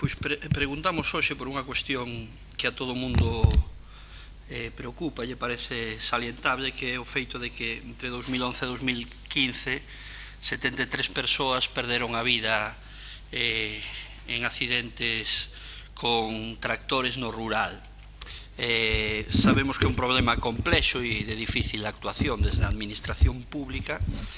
Pois preguntamos hoxe por unha cuestión que a todo o mundo preocupa, lle parece salientable, que é o feito de que entre 2011 e 2015 73 persoas perderon a vida en accidentes con tractores no rural. Sabemos que é un problema complexo e de difícil actuación desde a administración pública,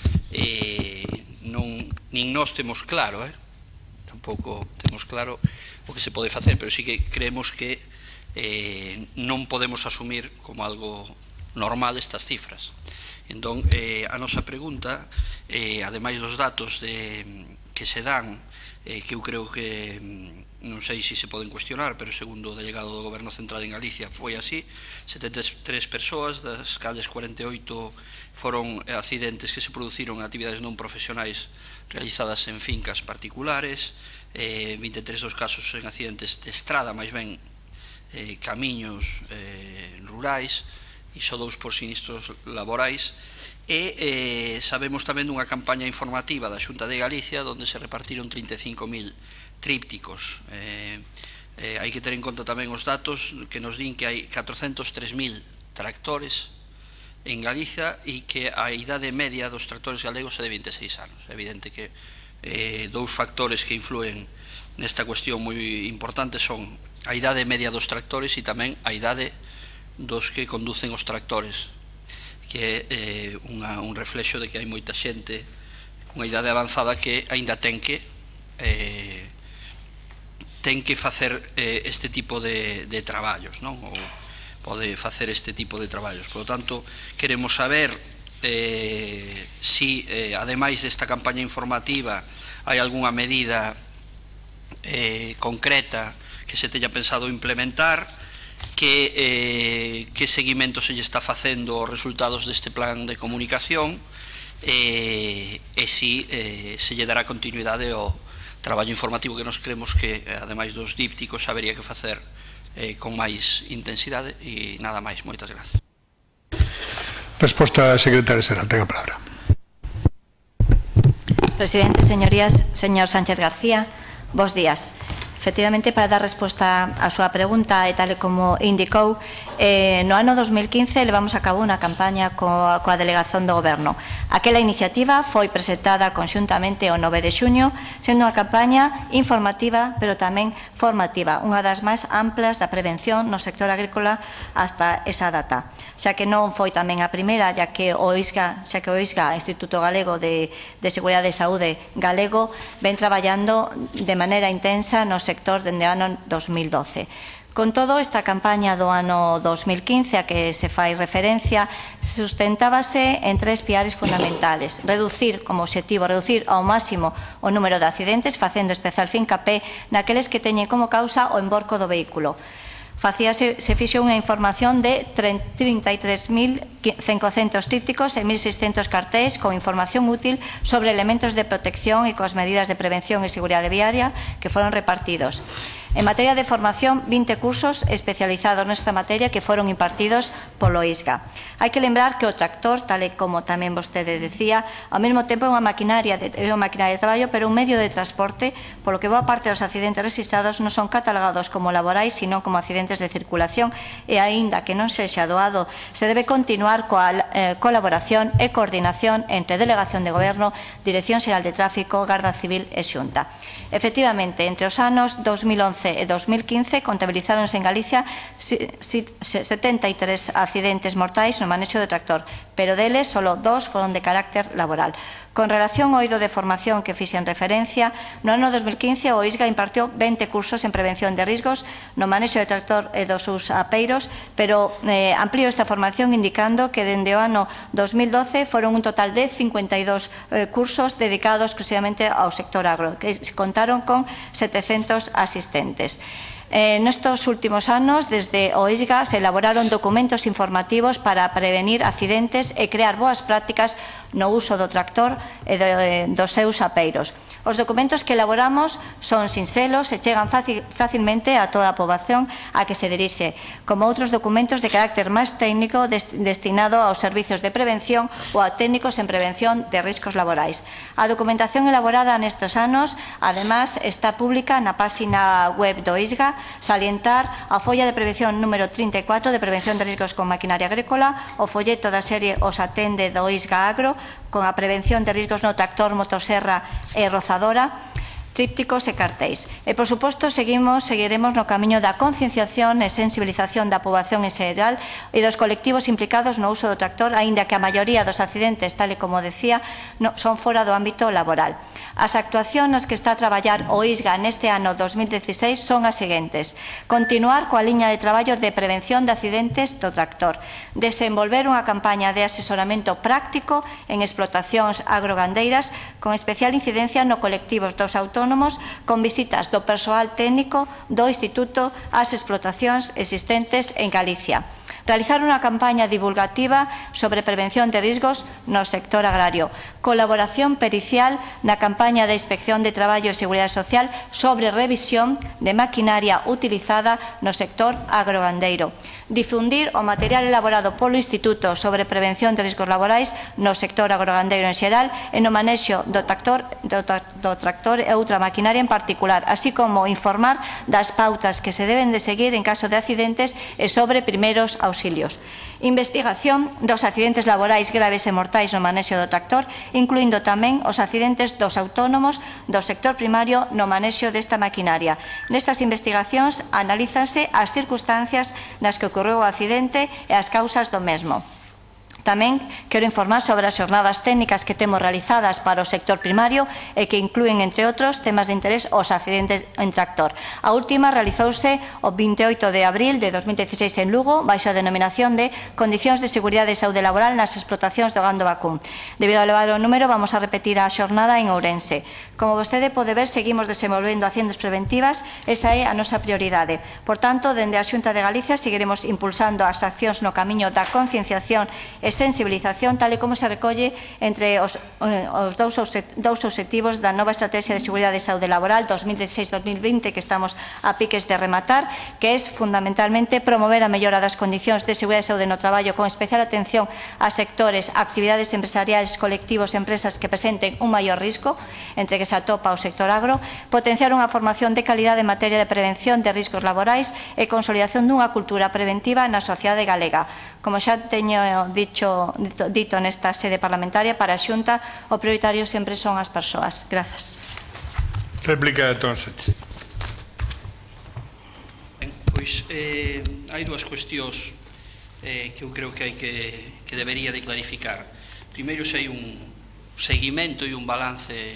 nin nós temos claro, tampouco temos claro o que se pode facer, pero sí que creemos que non podemos asumir como algo normal estas cifras. Entón, a nosa pregunta, ademais dos datos que se dan, que eu creo que non sei se poden cuestionar, pero segundo o delegado do Goberno Central en Galicia foi así: 73 persoas, das cales 48 foron accidentes que se produciron en actividades non profesionais realizadas en fincas particulares, 23 dos casos en accidentes de estrada, máis ben camiños rurais, e só 2 por sinistros laborais. E sabemos tamén dunha campaña informativa da Xunta de Galicia onde se repartiron 35.000 trípticos. Hai que ter en conta tamén os datos que nos din que hai 403.000 tractores en Galicia e que a idade media dos tractores galegos é de 26 anos. É evidente que dous factores que influen nesta cuestión moi importante son a idade media dos tractores e tamén a idade dos que conducen os tractores, que é un reflexo de que hai moita xente cunha idade avanzada que aínda ten que facer este tipo de traballos, non? Ou pode facer este tipo de traballos. Por lo tanto, queremos saber si, ademais desta campaña informativa, hai algunha medida concreta que se teña pensado implementar, que seguimento se lle está facendo os resultados deste plan de comunicación, e si se lle dará continuidade ao traballo informativo que nos creemos que, ademais dos dípticos, habería que facer con máis intensidade. E nada máis, moitas grazas. Resposta, secretaria xeral, ten a palabra. Presidente, señorías, señor Sánchez García, bos días. Efectivamente, para dar resposta á súa pregunta, e tal como indicou, no ano 2015 levamos a cabo unha campaña coa delegación do Goberno. Aquela iniciativa foi presentada conxuntamente o 9 de xuño, sendo unha campaña informativa, pero tamén formativa, unha das máis amplas da prevención no sector agrícola hasta esa data. Xa que non foi tamén a primeira, xa que o ISGA, Instituto Galego de Seguridade e Saúde Galego, ven traballando de maneira intensa no sector dende o ano 2012. Con todo, esta campaña do ano 2015 a que se fai referencia sustentábase en 3 piares fundamentales: reducir como obxectivo, reducir ao máximo o número de accidentes, facendo especial fincapé naqueles que teñen como causa o emborco do vehículo. Se fixo unha información de 33.500 trípticos e 1.600 cartéis con información útil sobre elementos de protección e coas medidas de prevención e seguridade viaria que foron repartidos. En materia de formación, 20 cursos especializados nesta materia que foron impartidos polo ISGA. Hai que lembrar que o tractor, tal e como tamén vostede decía, ao mesmo tempo é unha maquinaria de traballo, pero un medio de transporte, polo que boa parte dos accidentes registrados non son catalogados como laborais, sino como accidentes de circulación, e aínda que non sexa doado, se debe continuar coa colaboración e coordinación entre Delegación de Goberno, Dirección Xeral de Tráfico, Garda Civil e Xunta. Efectivamente, entre os anos 2011 e 2015 contabilizáronse en Galicia 73 accidentes mortais no manexo do tractor, pero deles só 2 foron de carácter laboral. Con relación ao eido de formación que fixen referencia, no ano 2015 o ISGA impartiu 20 cursos en prevención de riscos no manexo de tractor e dos seus apeiros, pero ampliou esta formación indicando que dende o ano 2012 foron un total de 52 cursos dedicados exclusivamente ao sector agro, que contaron con 700 asistentes. Nestos últimos anos, desde o ISGA, se elaboraron documentos informativos para prevenir accidentes e crear boas prácticas no uso do tractor e dos seus apeiros. Os documentos que elaboramos son sinxelos e chegan facilmente a toda a poboación a que se dirixe, como outros documentos de carácter máis técnico destinado aos servizos de prevención ou a técnicos en prevención de riscos laborais. A documentación elaborada nestes anos, ademais, está pública na páxina web do ISGA, salientar a folla de prevención número 34 de prevención de riscos con maquinaria agrícola, o folleto da serie Os atende do ISGA Agro, con a prevención de riscos no tractor, motosserra e rozadora, trípticos e cartéis. E, por suposto, seguiremos no camiño da concienciación e sensibilización da poboación en xeral e dos colectivos implicados no uso do tractor, aínda que a maioría dos accidentes, tal e como decía, son fora do ámbito laboral. As actuacións nas que está a traballar o ISGA neste ano 2016 son as seguintes: continuar coa liña de traballo de prevención de accidentes do tractor, desenvolver unha campaña de asesoramento práctico en explotacións agrogandeiras con especial incidencia no colectivos dos autónomos, con visitas do persoal técnico do Instituto ás explotacións existentes en Galicia. Realizar unha campaña divulgativa sobre prevención de riscos no sector agrario. Colaboración pericial na campaña de Inspección de Traballo e Seguridade Social sobre revisión de maquinaria utilizada no sector agrogandeiro. Difundir o material elaborado polo Instituto sobre prevención de riscos laborais no sector agrogandeiro en xeral e no manexo do tractor e outra maquinaria en particular, así como informar das pautas que se deben de seguir en caso de accidentes e sobre primeiros auxilios. Investigación dos accidentes laborais graves e mortais no manexo do tractor, incluindo tamén os accidentes dos autónomos do sector primario no manexo desta maquinaria. Nestas investigacións analízanse as circunstancias nas que ocorreu o accidente e as causas do mesmo. Tamén quero informar sobre as xornadas técnicas que temos realizadas para o sector primario e que inclúen, entre outros, temas de interés os accidentes en tractor. A última realizouse o 28 de abril de 2016 en Lugo, baixo a denominación de Condicións de Seguridade e Saúde Laboral nas explotacións do gando vacún. Debido ao elevado número, vamos a repetir a xornada en Ourense. Como vostede pode ver, seguimos desenvolvendo accións preventivas, esa é a nosa prioridade. Por tanto, dende a Xunta de Galicia seguiremos impulsando as accións no camiño da concienciación e sensibilización, tal e como se recolle entre os dous obxectivos da nova Estrategia de Seguridade e Saúde Laboral 2016-2020 que estamos a piques de rematar, que é fundamentalmente promover a mellora das condicións de seguridade e saúde no traballo con especial atención a sectores, actividades empresariais, colectivos e empresas que presenten un maior risco, entre que se atopa o sector agro, potenciar unha formación de calidade en materia de prevención de riscos laborais e consolidación dunha cultura preventiva na sociedade galega. Como xa teño dito nesta sede parlamentaria, para a Xunta o prioritario sempre son as persoas. Grazas. Réplica de Antón Sánchez. Pois hai dúas cuestións que eu creo que debería de clarificar. Primeiro, se hai un seguimento e un balance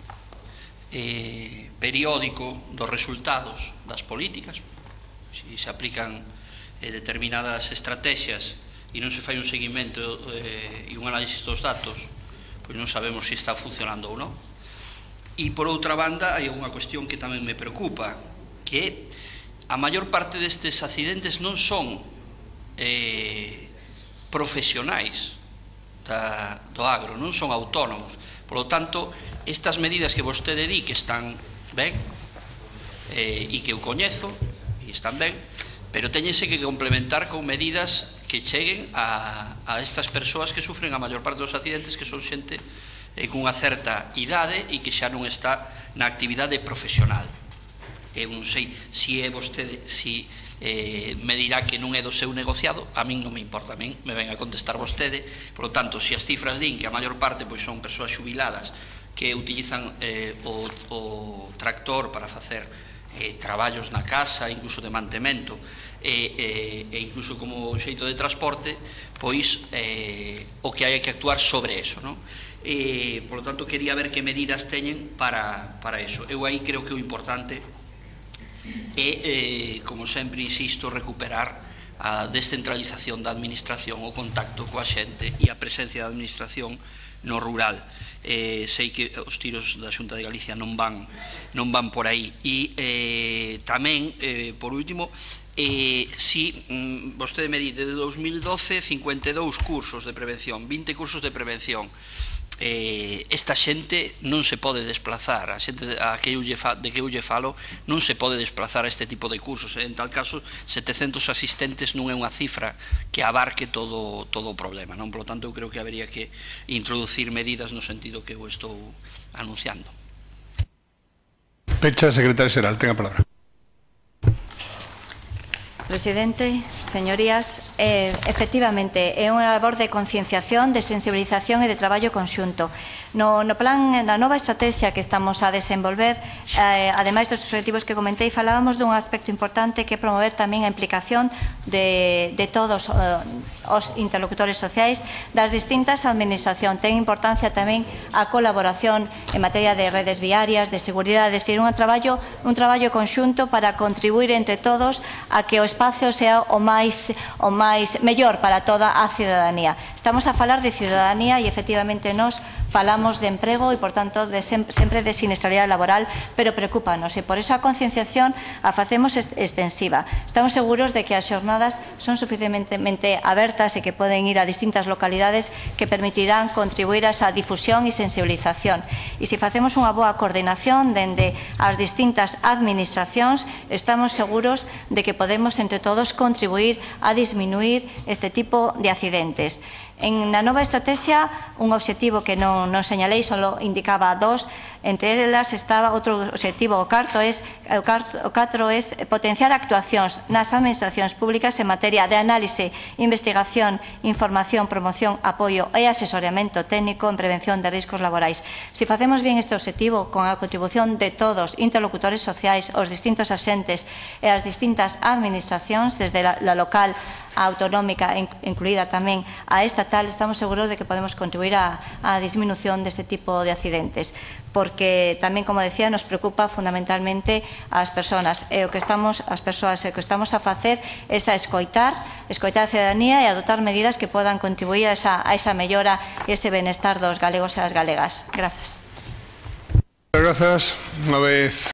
periódico dos resultados das políticas, se se aplican determinadas estrategias e non se fai un seguimento e un análisis dos datos, pois non sabemos se está funcionando ou non. E por outra banda, hai unha cuestión que tamén me preocupa, que a maior parte destes accidentes non son profesionais do agro, non son autónomos. Por lo tanto, estas medidas que vostede di que están ben e que eu coñezo e están ben, pero teñense que complementar con medidas que cheguen a estas persoas que sufren a maior parte dos accidentes, que son xente cunha certa idade e que xa non está na actividade profesional. Eu non sei se é vostede, se me dirá que non é do seu negociado, a min non me importa, a min me ven a contestar vostede. Por lo tanto, se as cifras din que a maior parte pois son persoas xubiladas que utilizan o tractor para facer traballos na casa, incluso de mantemento e incluso como xeito de transporte, pois o que hai que actuar sobre eso, non? Por lo tanto, quería ver que medidas teñen para eso. Eu aí creo que o importante é, como sempre insisto, recuperar a descentralización da administración, o contacto coa xente e a presencia da administración no rural. Sei que os tiros da Xunta de Galicia non van por aí. E tamén, por último, si vostede me di, de 2012 52 cursos de prevención, 20 cursos de prevención, esta xente non se pode desplazar, a xente de que eu lle falo non se pode desplazar a este tipo de cursos. En tal caso, 700 asistentes non é unha cifra que abarque todo o problema, non? Por lo tanto, eu creo que habería que introducir medidas no sentido que eu estou anunciando. Pecha, secretario xeral, ten a palabra. Presidente, señorías, efectivamente, é unha labor de concienciación, de sensibilización e de traballo conxunto. No plan, na nova estrategia que estamos a desenvolver, ademais dos objetivos que comentei, falábamos dun aspecto importante que é promover tamén a implicación de todos os interlocutores sociais das distintas administracións. Ten importancia tamén a colaboración en materia de redes viarias, de seguridade, es decir, un traballo conxunto para contribuir entre todos a que o espacio sea o máis mellor para toda a cidadanía. Estamos a falar de cidadanía e efectivamente nós falamos de emprego e, por tanto, sempre de siniestralidade laboral, pero preocúpanos e por eso a concienciación a facemos extensiva. Estamos seguros de que as xornadas son suficientemente abertas e que poden ir a distintas localidades que permitirán contribuir a esa difusión e sensibilización. E se facemos unha boa coordinación dende as distintas administracións, estamos seguros de que podemos entre todos contribuir a disminuir este tipo de accidentes. En na nova estrategia, un obxectivo que non señalei, só indicaba dos, entre elas estaba outro obxectivo, o 4 é potenciar actuacións nas administracións públicas en materia de análise, investigación, información, promoción, apoio e asesoramento técnico en prevención de riscos laborais. Se facemos bien este obxectivo con a contribución de todos, interlocutores sociais, os distintos axentes e as distintas administracións, desde la local a autonómica, incluída tamén a estatal, estamos seguros de que podemos contribuir á disminución deste tipo de accidentes, porque tamén, como decía, nos preocupa fundamentalmente as persoas e o que estamos a facer é a escoitar a cidadanía e adoptar medidas que podan contribuir a esa mellora e ese benestar dos galegos e das galegas. Grazas. Grazas. Unha vez